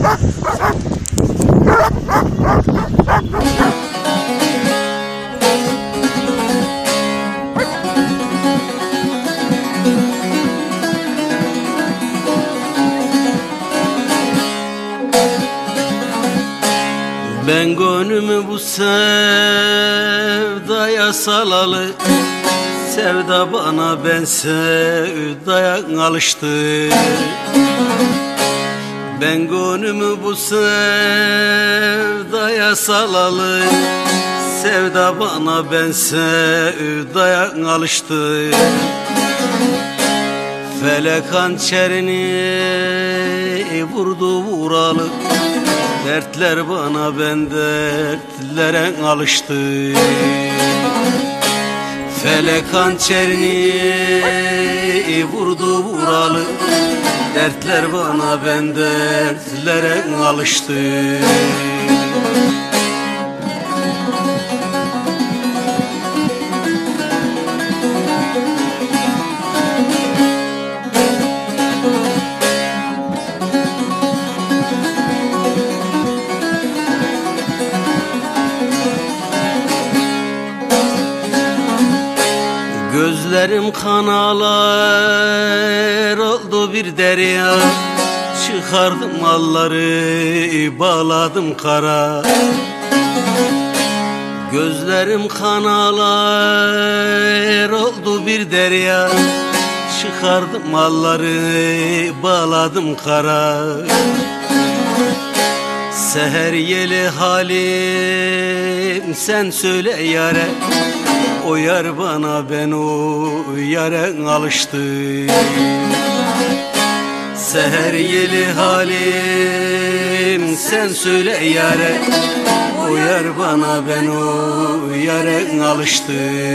Ben gönlümü bu sevdaya salalı, sevda bana ben sevdaya alıştı. Ben gönlümü bu sevdaya salalı, sevda bana ben sevdaya alıştı. Felek hançerini vurdu vuralı, dertler bana ben dertlere alıştı. Felek hançerini vurdu vuralı, dertler bana ben dertlere alıştı. Gözlerim kanalar oldu bir derya, çıkardım malları bağladım kara. Gözlerim kanalar oldu bir derya, çıkardım malları bağladım kara. Seher yeli halim sen söyle yâre, o yar bana ben o yara alıştı. Seher yeli halim sen söyle yâre, o yar bana ben o yara alıştı.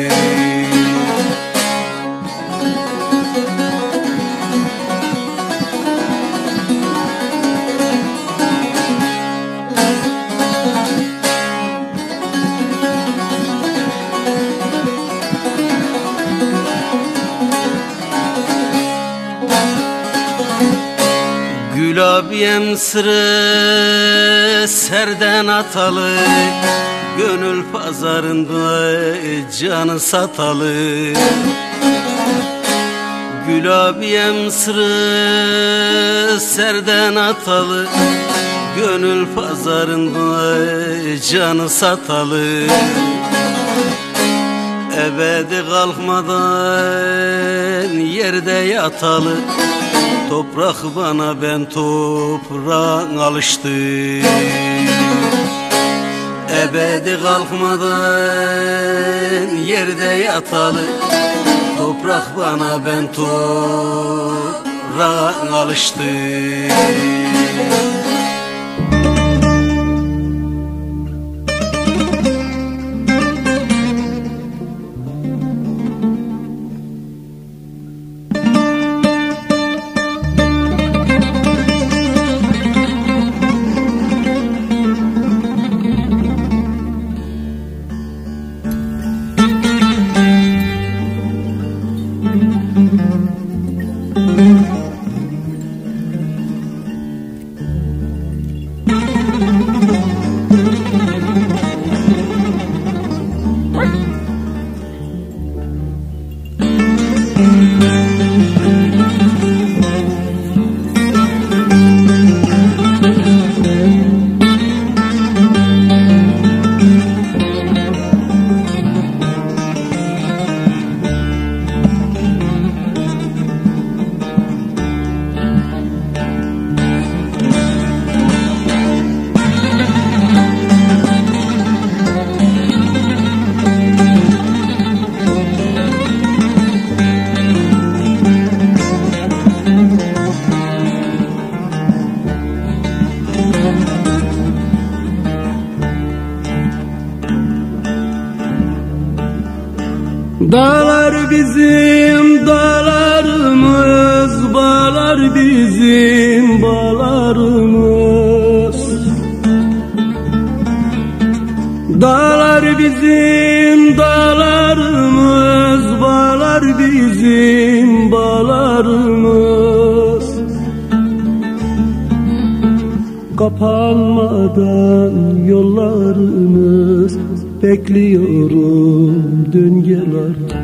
Gülabiyem sırrı serden atalı, gönül pazarında canı satalı. Gülabiyem sırrı serden atalı, gönül pazarında canı satalı. Ebedi kalkmadan yerde yatalı, toprak bana ben toprağa alıştı. Ebedi kalkmadan yerde yatalı, toprak bana ben toprağa alıştı. Dağlar bizim dağlarımız, bağlar bizim bağlarımız. Dağlar bizim dağlarımız, bağlar bizim bağlarımız. Kapanmadan yollarımız, bekliyorum dön gel artık.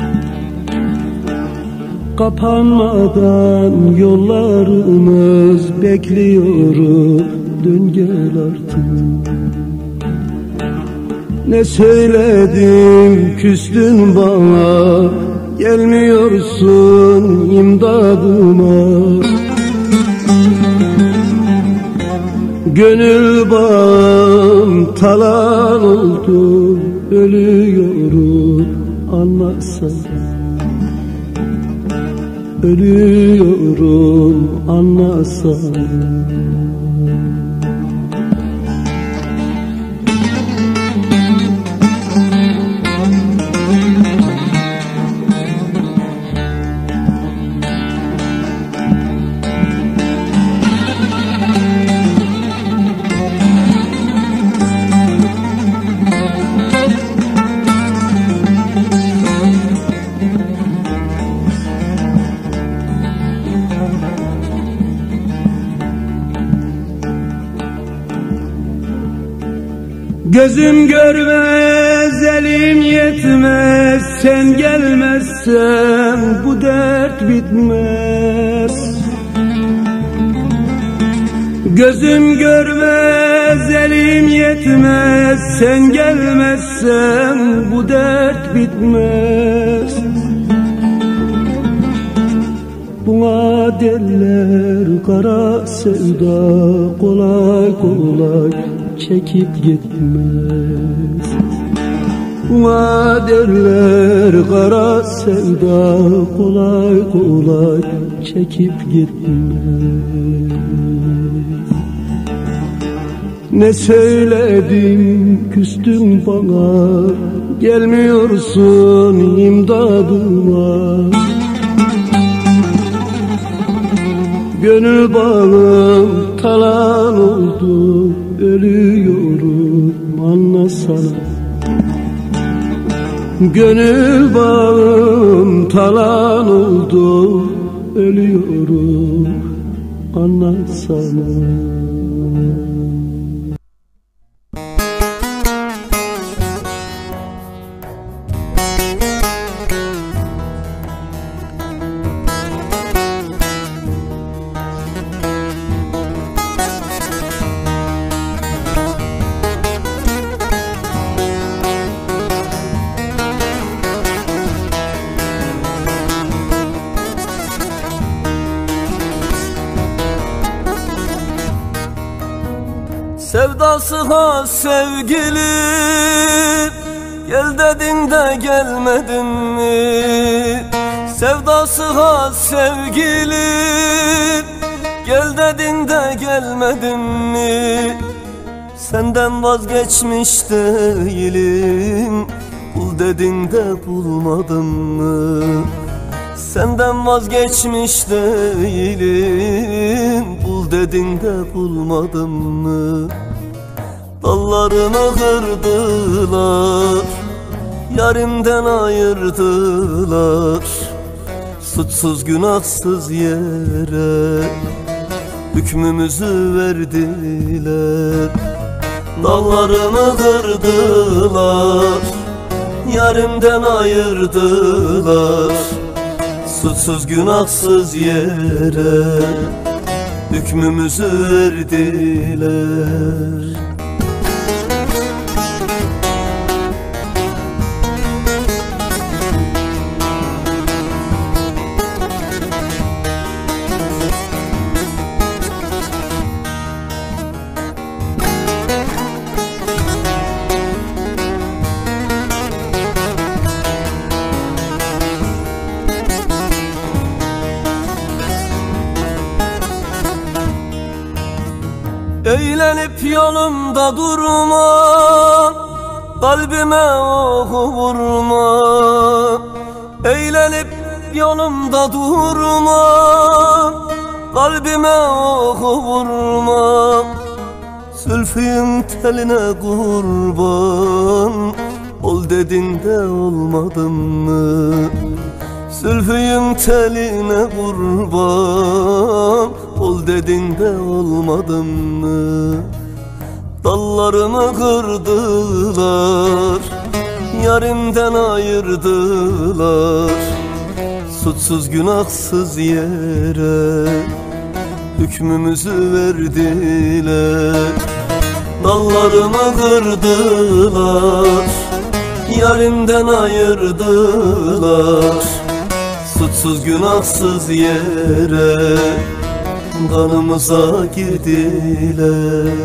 Kapanmadan yollarımız, bekliyorum dön gel artık. Ne söyledim küstün bana, gelmiyorsun imdadıma. Gönül bağım talan oldu, ölüyorum anlasana. Ölüyorum anlasana. Gözüm görmez, elim yetmez, sen gelmezsen bu dert bitmez. Gözüm görmez, elim yetmez, sen gelmezsen bu dert bitmez. Buna derler kara sevda, kolay kolay çekip gitmez. Buna derler kara sevda, kolay kolay çekip gitmez. Ne söyledim küstün bana, gelmiyorsun imdadıma. Gönül bağım talan oldu, ölüyorum anlasana. Gönül bağım talan oldu, ölüyorum anlasana. Sevdası has sevgilim, gel dedin de gelmedin mi? Sevdası has sevgilim, gel dedin de gelmedin mi? Senden vazgeçmiş değilim, bul dedin de bulmadın mı? Senden vazgeçmiş değilim, bul dedin de bulmadın mı? Dallarını kırdılar, yarimden ayırdılar. Suçsuz günahsız yere hükmümüzü verdiler. Dallarını kırdılar, yarimden ayırdılar. Suçsuz günahsız yere hükmümüzü verdiler. Eğlenip yolumda durma, kalbime oku vurma. Eğlenip yolumda durma, kalbime oku vurma. Zülfün teline kurban, ol dedin de olmadın mı? Zülfün teline kurban, ol dedin de olmadım mı? Dallarımı kırdılar, yarimden ayırdılar. Suçsuz günahsız yere hükmümüzü verdiler. Dallarımı kırdılar, yarimden ayırdılar. Suçsuz günahsız yere kanımıza girdiler.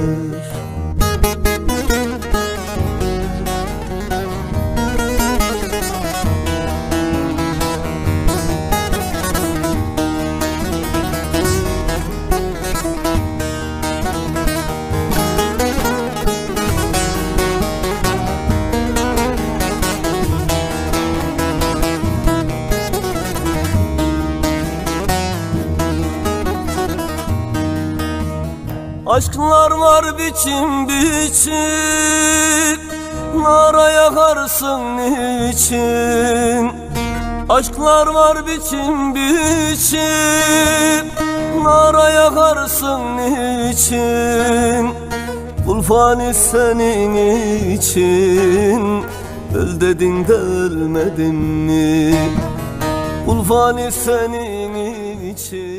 Aşklar var biçim biçim, nara yakarsın niçin? Aşklar var biçim biçim, nara yakarsın niçin? Kul fani senin için, öl dedin de ölmedin mi? Kul fani senin için.